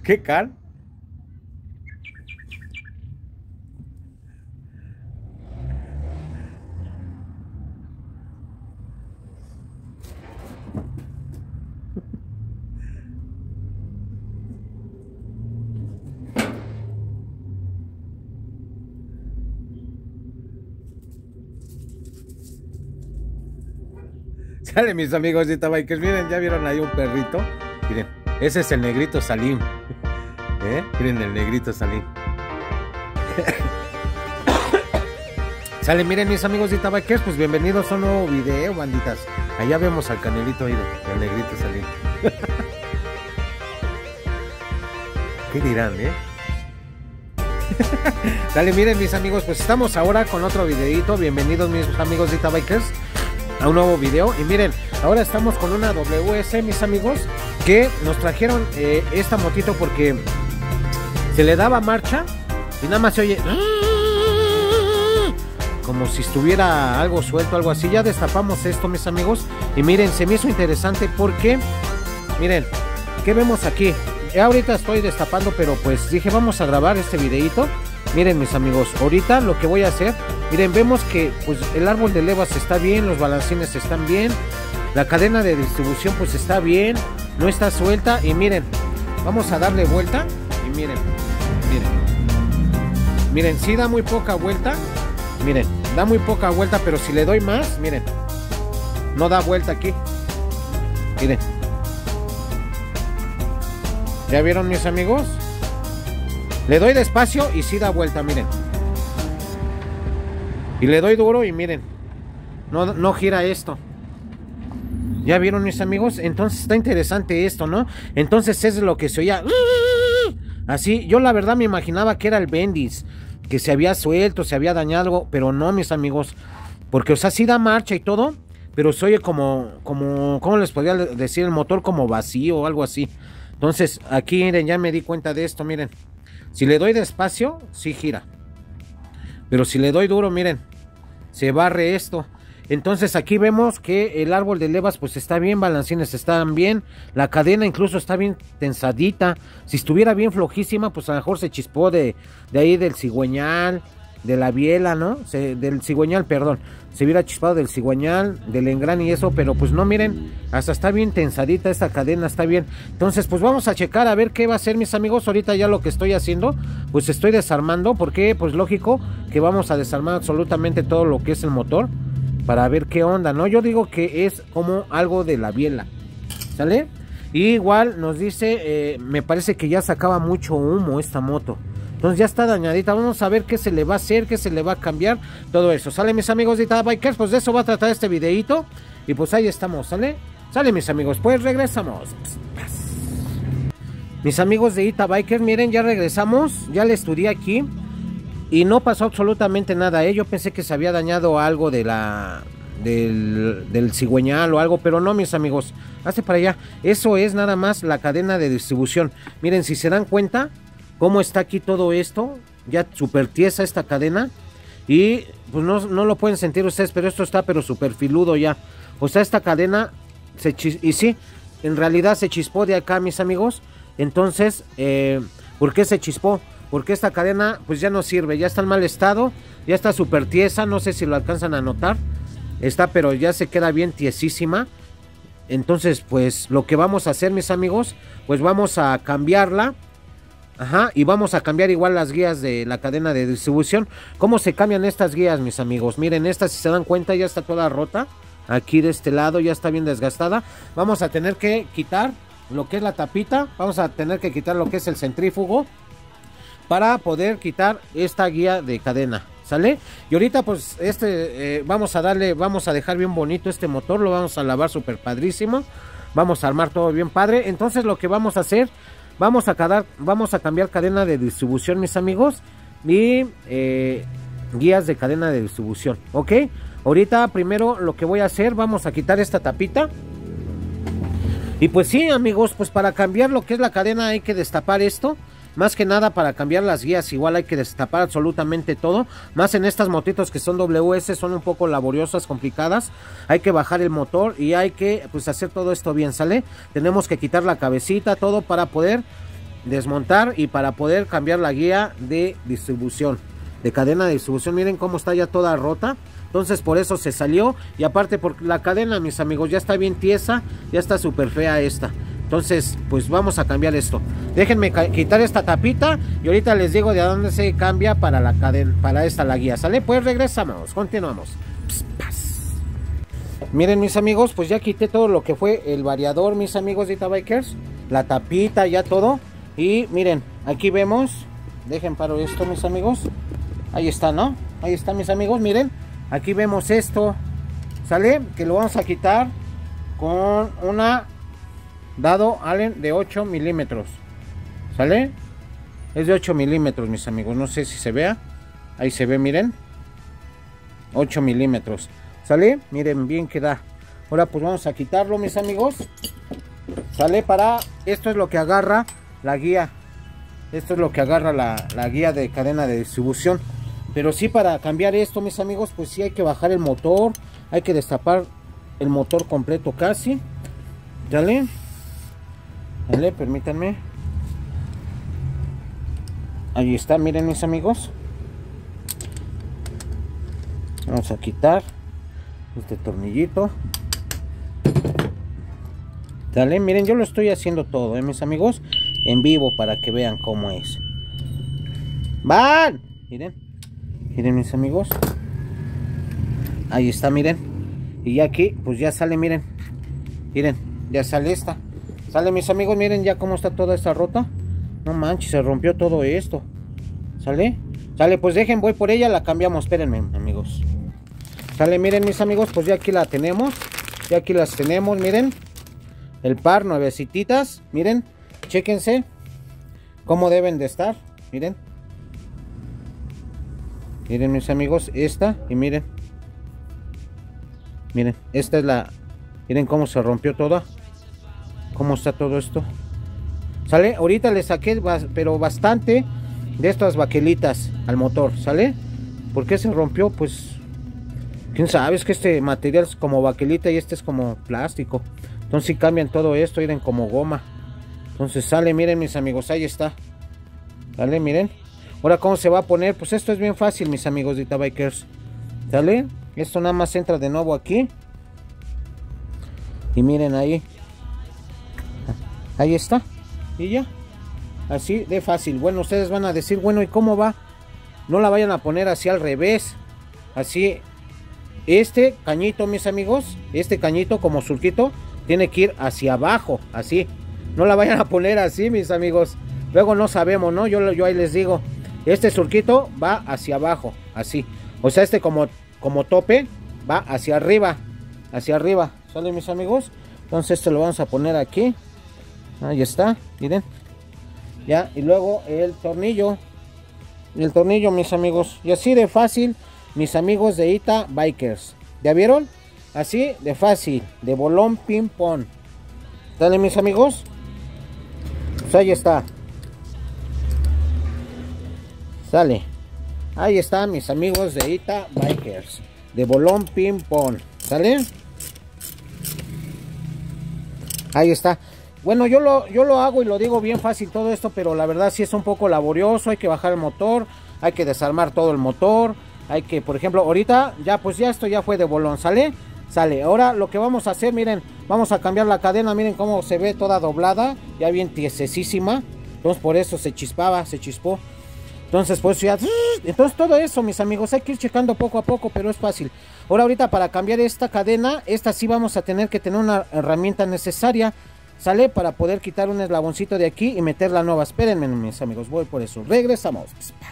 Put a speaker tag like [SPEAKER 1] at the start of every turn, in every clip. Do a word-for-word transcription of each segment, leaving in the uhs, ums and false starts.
[SPEAKER 1] ¿Qué car? Sale, mis amigos de Bikers, miren, ya vieron ahí un perrito. Miren, ese es el negrito Salim. ¿Eh? Miren el negrito Salim. Sale, miren, mis amigos de Bikers, pues bienvenidos a un nuevo video, banditas. Allá vemos al canelito ahí, el negrito Salim. ¿Qué dirán, eh? Dale, miren, mis amigos, pues estamos ahora con otro videito. Bienvenidos, mis amigos de Bikers, a un nuevo video. Y miren, ahora estamos con una W S, mis amigos, que nos trajeron eh, esta motito porque se le daba marcha y nada más se oye como si estuviera algo suelto, algo así. Ya destapamos esto, mis amigos, y miren, se me hizo interesante porque miren, ¿qué vemos aquí? Ya ahorita estoy destapando, pero pues dije, vamos a grabar este videito. Miren, mis amigos, ahorita lo que voy a hacer, miren, vemos que pues el árbol de levas está bien, los balancines están bien, la cadena de distribución pues está bien, no está suelta. Y miren, vamos a darle vuelta y miren, miren, miren, sí da muy poca vuelta, miren, da muy poca vuelta, pero si le doy más, miren, no da vuelta aquí, miren. ¿Ya vieron, mis amigos? Le doy despacio y sí da vuelta, miren. Y le doy duro y miren, no, no gira esto. ¿Ya vieron, mis amigos? Entonces está interesante esto, ¿no? Entonces es lo que se oía así. Yo la verdad me imaginaba que era el Bendis, que se había suelto, se había dañado algo, pero no, mis amigos. Porque, o sea, sí da marcha y todo, pero se oye como, como, ¿cómo les podría decir? El motor como vacío o algo así. Entonces, aquí, miren, ya me di cuenta de esto, miren. Si le doy despacio, sí gira. Pero si le doy duro, miren, se barre esto. Entonces aquí vemos que el árbol de levas pues está bien, balancines están bien, la cadena incluso está bien tensadita. Si estuviera bien flojísima, pues a lo mejor se chispó de, de ahí del cigüeñal, de la biela, ¿no? Se, del cigüeñal, perdón. Se hubiera chispado del cigüeñal, del engrane y eso, pero pues no, miren, hasta está bien tensadita esta cadena, está bien. Entonces pues vamos a checar a ver qué va a hacer, mis amigos. Ahorita ya lo que estoy haciendo, pues estoy desarmando, porque pues lógico que vamos a desarmar absolutamente todo lo que es el motor, para ver qué onda, ¿no? Yo digo que es como algo de la biela, ¿sale? Y igual nos dice, eh, me parece que ya sacaba mucho humo esta moto. Entonces ya está dañadita. Vamos a ver qué se le va a hacer, qué se le va a cambiar, todo eso. ¿Sale, mis amigos de Bikers? Pues de eso va a tratar este videito. Y pues ahí estamos, ¿sale? Sale, mis amigos, pues regresamos. Mis amigos de Ita Bikers, miren, ya regresamos. Ya le estudié aquí y no pasó absolutamente nada, ¿eh? Yo pensé que se había dañado algo de la... Del, del cigüeñal o algo, pero no, mis amigos. Hazte para allá. Eso es nada más la cadena de distribución. Miren, si se dan cuenta cómo está aquí todo esto, ya súper tiesa esta cadena. Y pues no, no lo pueden sentir ustedes, pero esto está pero súper filudo ya. O sea, esta cadena se chis y sí, en realidad se chispó de acá, mis amigos. Entonces, eh, ¿por qué se chispó? Porque esta cadena pues ya no sirve, ya está en mal estado, ya está súper tiesa, no sé si lo alcanzan a notar. Está, pero ya se queda bien tiesísima. Entonces, pues lo que vamos a hacer, mis amigos, pues vamos a cambiarla. Ajá, y vamos a cambiar igual las guías de la cadena de distribución. ¿Cómo se cambian estas guías, mis amigos? Miren, esta, si se dan cuenta, ya está toda rota. Aquí de este lado ya está bien desgastada. Vamos a tener que quitar lo que es la tapita. Vamos a tener que quitar lo que es el centrífugo para poder quitar esta guía de cadena, ¿sale? Y ahorita pues este eh, vamos a darle, vamos a dejar bien bonito este motor. Lo vamos a lavar súper padrísimo. Vamos a armar todo bien padre. Entonces lo que vamos a hacer, Vamos a, cadar, vamos a cambiar cadena de distribución, mis amigos, y eh, guías de cadena de distribución, ¿ok? Ahorita primero lo que voy a hacer, vamos a quitar esta tapita. Y pues sí, amigos, pues para cambiar lo que es la cadena hay que destapar esto. Más que nada para cambiar las guías igual hay que destapar absolutamente todo. Más en estas motitos que son W S, son un poco laboriosas, complicadas. Hay que bajar el motor y hay que pues hacer todo esto bien, ¿sale? Tenemos que quitar la cabecita, todo para poder desmontar y para poder cambiar la guía de distribución, de cadena de distribución. Miren cómo está ya toda rota. Entonces por eso se salió. Y aparte por la cadena, mis amigos, ya está bien tiesa. Ya está súper fea esta. Entonces pues vamos a cambiar esto. Déjenme quitar esta tapita. Y ahorita les digo de dónde se cambia para la cadena, para esta la guía. ¿Sale? Pues regresamos, continuamos. Pss, miren mis amigos, pues ya quité todo lo que fue el variador, mis amigos de Ita Bikers. La tapita, ya todo. Y miren, aquí vemos. Dejen paro esto, mis amigos. Ahí está, ¿no? Ahí está, mis amigos, miren. Aquí vemos esto. ¿Sale? Que lo vamos a quitar con una dado Allen de ocho milímetros. ¿Sale? Es de ocho milímetros, mis amigos. No sé si se vea. Ahí se ve, miren. ocho milímetros. ¿Sale? Miren bien que da. Ahora pues vamos a quitarlo, mis amigos. ¿Sale? Para... Esto es lo que agarra la guía. Esto es lo que agarra la, la guía de cadena de distribución. Pero sí, para cambiar esto, mis amigos, pues sí hay que bajar el motor. Hay que destapar el motor completo casi. ¿Sale? ¿Sale? Permítanme. Ahí está, miren mis amigos. Vamos a quitar este tornillito. Dale, miren, yo lo estoy haciendo todo, ¿eh, mis amigos? En vivo para que vean cómo es. ¡Van! Miren, miren mis amigos. Ahí está, miren. Y aquí, pues ya sale, miren. Miren, ya sale esta. Sale, mis amigos, miren ya cómo está toda esta rota. No manches, se rompió todo esto. ¿Sale? Sale, pues dejen, voy por ella, la cambiamos. Espérenme, amigos. Sale, miren mis amigos, pues ya aquí la tenemos. Ya aquí las tenemos, miren. El par, nuevecitas. Miren, chéquense cómo deben de estar. Miren. Miren mis amigos, esta. Y miren. Miren, esta es la... Miren cómo se rompió toda. Cómo está todo esto. ¿Sale? Ahorita le saqué, pero bastante de estas baquelitas al motor. ¿Sale? ¿Por qué se rompió? Pues... quién sabe, es que este material es como baquelita y este es como plástico. Entonces si cambian todo esto, miren, como goma. Entonces sale, miren mis amigos, ahí está. Sale, miren. Ahora cómo se va a poner, pues esto es bien fácil, mis amigos de Ita Bikers. Sale, esto nada más entra de nuevo aquí. Y miren ahí. Ahí está. Y ya. Así de fácil. Bueno, ustedes van a decir, bueno, ¿y cómo va? No la vayan a poner así al revés. Así. Este cañito, mis amigos, este cañito como surquito tiene que ir hacia abajo, así. No la vayan a poner así, mis amigos. Luego no sabemos, ¿no? Yo, yo ahí les digo. Este surquito va hacia abajo, así. O sea, este como, como tope va hacia arriba. Hacia arriba. ¿Sale, mis amigos? Entonces este lo vamos a poner aquí. Ahí está, miren. Ya, y luego el tornillo. El tornillo, mis amigos. Y así de fácil, mis amigos de Ita Bikers. ¿Ya vieron? Así de fácil, de bolón ping pong. ¿Sale, mis amigos? Pues ahí está. Sale. Ahí está, mis amigos de Ita Bikers. De bolón ping pong. ¿Sale? Ahí está. Bueno, yo lo, yo lo hago y lo digo bien fácil todo esto, pero la verdad sí es un poco laborioso. Hay que bajar el motor, hay que desarmar todo el motor. Hay que, por ejemplo, ahorita ya pues ya esto ya fue de bolón, ¿sale? Sale. Ahora lo que vamos a hacer, miren, vamos a cambiar la cadena. Miren cómo se ve toda doblada, ya bien tiesesísima. Entonces por eso se chispaba, se chispó. Entonces pues ya, entonces todo eso, mis amigos, hay que ir checando poco a poco, pero es fácil. Ahora ahorita para cambiar esta cadena, esta sí vamos a tener que tener una herramienta necesaria, ¿sale? Para poder quitar un eslaboncito de aquí y meter la nueva. Espérenme, mis amigos, voy por eso. Regresamos.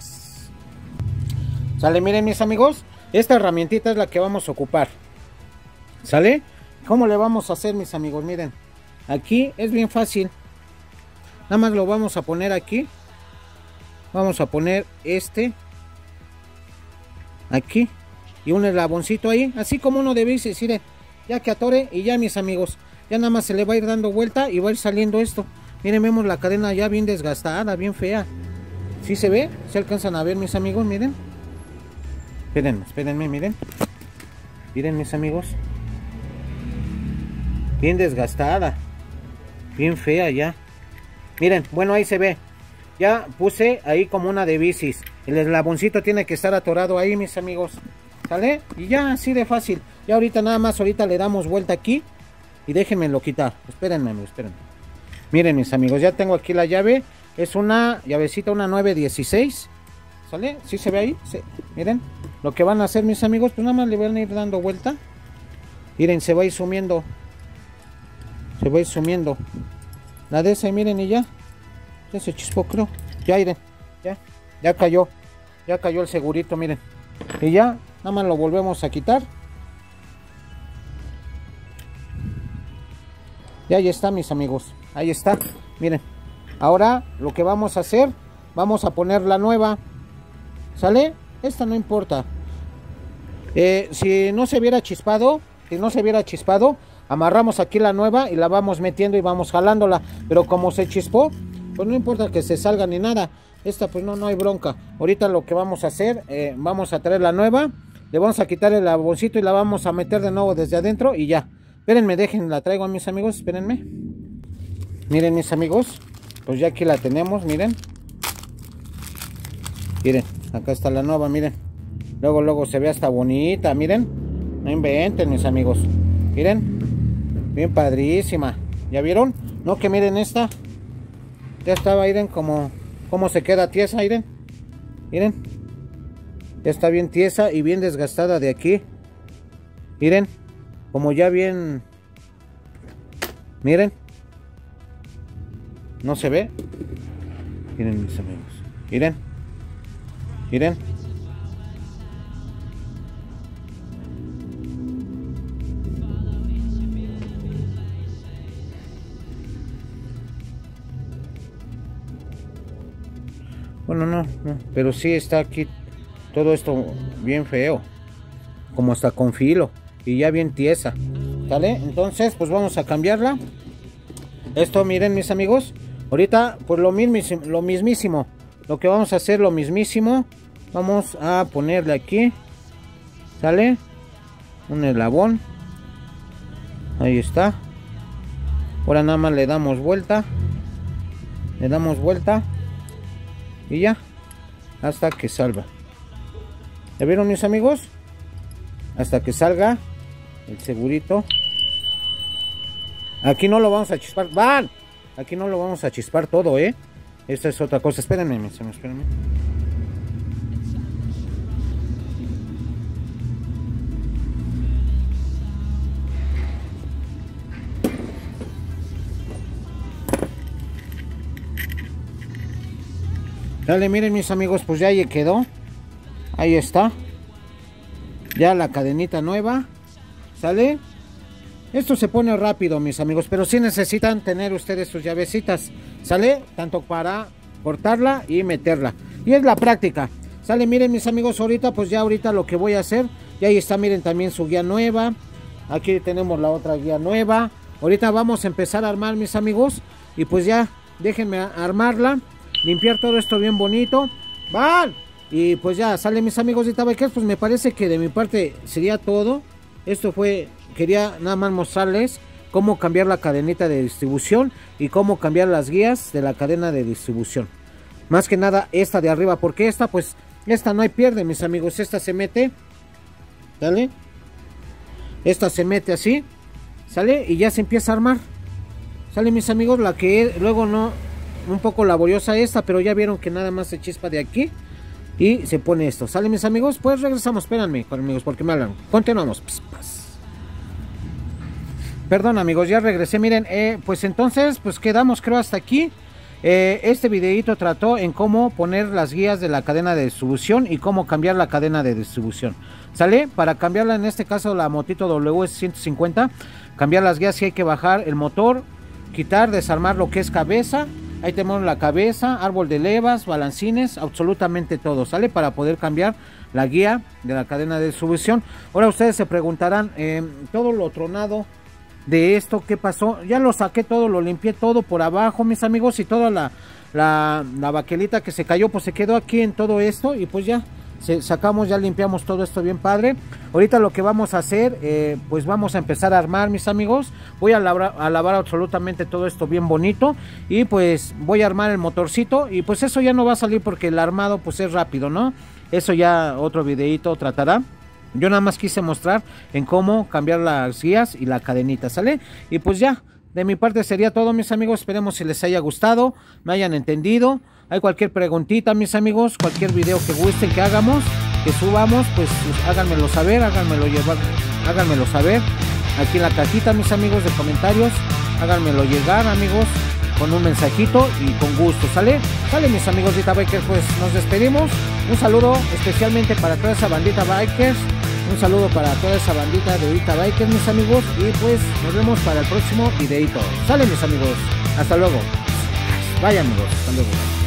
[SPEAKER 1] ¿Sale? Miren, mis amigos, esta herramientita es la que vamos a ocupar. ¿Sale? ¿Cómo le vamos a hacer, mis amigos? Miren, aquí es bien fácil. Nada más lo vamos a poner aquí. Vamos a poner este aquí y un eslaboncito ahí, así como uno de bicis, miren, ya que atore y ya, mis amigos, ya nada más se le va a ir dando vuelta y va a ir saliendo esto. Miren, vemos la cadena ya bien desgastada, bien fea. ¿Sí se ve? ¿Se alcanzan a ver, mis amigos? Miren. Espérenme, espérenme, miren. Miren, mis amigos. Bien desgastada. Bien fea ya. Miren, bueno, ahí se ve. Ya puse ahí como una de bicis. El eslaboncito tiene que estar atorado ahí, mis amigos. ¿Sale? Y ya, así de fácil. Ya ahorita nada más, ahorita le damos vuelta aquí. Y déjenmelo quitar. Espérenme, espérenme. Miren, mis amigos, ya tengo aquí la llave. Es una llavecita, una nueve dieciséis. ¿Sale? ¿Sí se ve ahí? Sí. Miren, lo que van a hacer, mis amigos, pues nada más le van a ir dando vuelta. Miren, se va a ir sumiendo. Se va a ir sumiendo. La de esa, miren, y ya. Ya se chispó, creo. Ya, miren. Ya. Ya cayó. Ya cayó el segurito, miren. Y ya, nada más lo volvemos a quitar. Y ahí está, mis amigos. Ahí está. Miren. Ahora lo que vamos a hacer, vamos a poner la nueva. ¿Sale? Esta no importa. Eh, si no se viera chispado, si no se viera chispado, amarramos aquí la nueva y la vamos metiendo y vamos jalándola. Pero como se chispó, pues no importa que se salga ni nada. Esta pues no, no hay bronca. Ahorita lo que vamos a hacer, eh, vamos a traer la nueva. Le vamos a quitar el bolsito y la vamos a meter de nuevo desde adentro y ya. Espérenme, dejen, la traigo a mis amigos, espérenme. Miren, mis amigos, pues ya aquí la tenemos, miren. Miren, acá está la nueva, miren. Luego, luego se ve hasta bonita, miren. No inventen, mis amigos. Miren, bien padrísima. ¿Ya vieron? No, que miren esta. Ya estaba, miren, como, como se queda tiesa, miren. Miren. Ya está bien tiesa y bien desgastada de aquí. Miren, como ya bien. Miren. No se ve. Miren, mis amigos. Miren. Miren. Bueno, no, no, pero sí está aquí todo esto bien feo. Como hasta con filo. Y ya bien tiesa. ¿Sale? Entonces, pues vamos a cambiarla. Esto, miren, mis amigos. Ahorita, pues lo mismísimo, lo mismísimo. Lo que vamos a hacer, lo mismísimo. Vamos a ponerle aquí. ¿Sale? Un eslabón. Ahí está. Ahora nada más le damos vuelta. Le damos vuelta. Y ya. Hasta que salga. ¿Ya vieron, mis amigos? Hasta que salga el segurito. Aquí no lo vamos a chispar. ¡Van! Aquí no lo vamos a chispar todo, ¿eh? Esta es otra cosa. Espérenme, mis amigos, espérenme. Dale, miren, mis amigos, pues ya ahí quedó. Ahí está. Ya la cadenita nueva. ¿Sale? Esto se pone rápido, mis amigos, pero sí necesitan tener ustedes sus llavecitas. ¿Sale? Tanto para cortarla y meterla. Y es la práctica. ¿Sale? Miren, mis amigos, ahorita, pues ya ahorita lo que voy a hacer. Y ahí está, miren, también su guía nueva. Aquí tenemos la otra guía nueva. Ahorita vamos a empezar a armar, mis amigos. Y pues ya, déjenme armarla. Limpiar todo esto bien bonito. ¡Van! Y pues ya, sale, mis amigos de Tabaqueros. Pues me parece que de mi parte sería todo. Esto fue, quería nada más mostrarles cómo cambiar la cadenita de distribución y cómo cambiar las guías de la cadena de distribución. Más que nada esta de arriba, porque esta pues, esta no hay pierde, mis amigos. Esta se mete, ¿sale? Esta se mete así, ¿sale? Y ya se empieza a armar. ¿Sale, mis amigos? La que luego no, un poco laboriosa esta, pero ya vieron que nada más se chispa de aquí. Y se pone esto. ¿Sale, mis amigos? Pues regresamos. Espérenme, amigos, porque me hablan. Continuamos. Pss, pss. Perdón, amigos, ya regresé. Miren, eh, pues entonces, pues quedamos, creo, hasta aquí. Eh, este videito trató en cómo poner las guías de la cadena de distribución y cómo cambiar la cadena de distribución. ¿Sale? Para cambiarla, en este caso, la motito W S ciento cincuenta, cambiar las guías, sí hay que bajar el motor, quitar, desarmar lo que es cabeza. Ahí tenemos la cabeza, árbol de levas, balancines, absolutamente todo, ¿sale? Para poder cambiar la guía de la cadena de distribución. Ahora ustedes se preguntarán, eh, todo lo tronado de esto, ¿qué pasó? Ya lo saqué todo, lo limpié todo por abajo, mis amigos, y toda la, la, la baquelita que se cayó, pues se quedó aquí en todo esto, y pues ya, se, sacamos, ya limpiamos todo esto bien padre. Ahorita lo que vamos a hacer, eh, pues vamos a empezar a armar, mis amigos. Voy a lavar, a lavar absolutamente todo esto bien bonito. Y pues voy a armar el motorcito. Y pues eso ya no va a salir porque el armado pues es rápido, ¿no? Eso ya otro videito tratará. Yo nada más quise mostrar en cómo cambiar las guías y la cadenita, ¿sale? Y pues ya, de mi parte sería todo, mis amigos. Esperemos si les haya gustado, me hayan entendido. Hay cualquier preguntita, mis amigos, cualquier video que gusten que hagamos, que subamos, pues, pues háganmelo saber, háganmelo llevar, háganmelo saber. Aquí en la cajita, mis amigos, de comentarios, háganmelo llegar, amigos, con un mensajito y con gusto, ¿sale? Sale, mis amigos de Ahorita Bikers, pues nos despedimos. Un saludo especialmente para toda esa bandita Bikers. Un saludo para toda esa bandita de Ahorita Bikers, mis amigos. Y pues nos vemos para el próximo videito. Sale, mis amigos. Hasta luego. Vaya, amigos. Hasta luego.